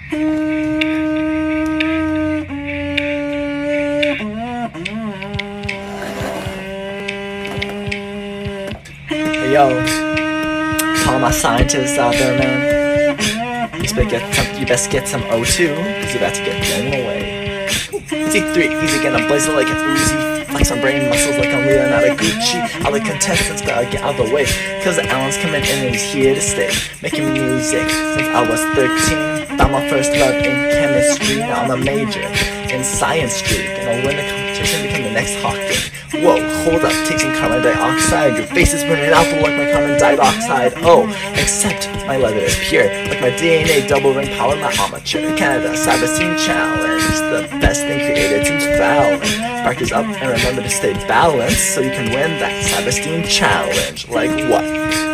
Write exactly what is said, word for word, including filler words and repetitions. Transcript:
Hey yo, to all my scientists out there, man, you best get some, you best get some O two, cause you're about to get blown away. T three, easy, get I'm blazing like an Uzi. Flex my brain muscles like I'm Leonardo Gucci. All the contestants better get out of the way, cause the Allen's coming in and he's here to stay. Making music since I was thirteen. Found my first love in chemistry. Now I'm a major in science streak, and I'll win the competition, become the next Hawking. Whoa, hold up, take some carbon dioxide. Your face is burning out like my carbon dioxide. Oh, except my leather is pure, like my D N A double ring power, my armature. Canada Cyberscene Challenge, the best thing created since Fallon. Practice up and remember to stay balanced so you can win that Cyberscene Challenge. Like what?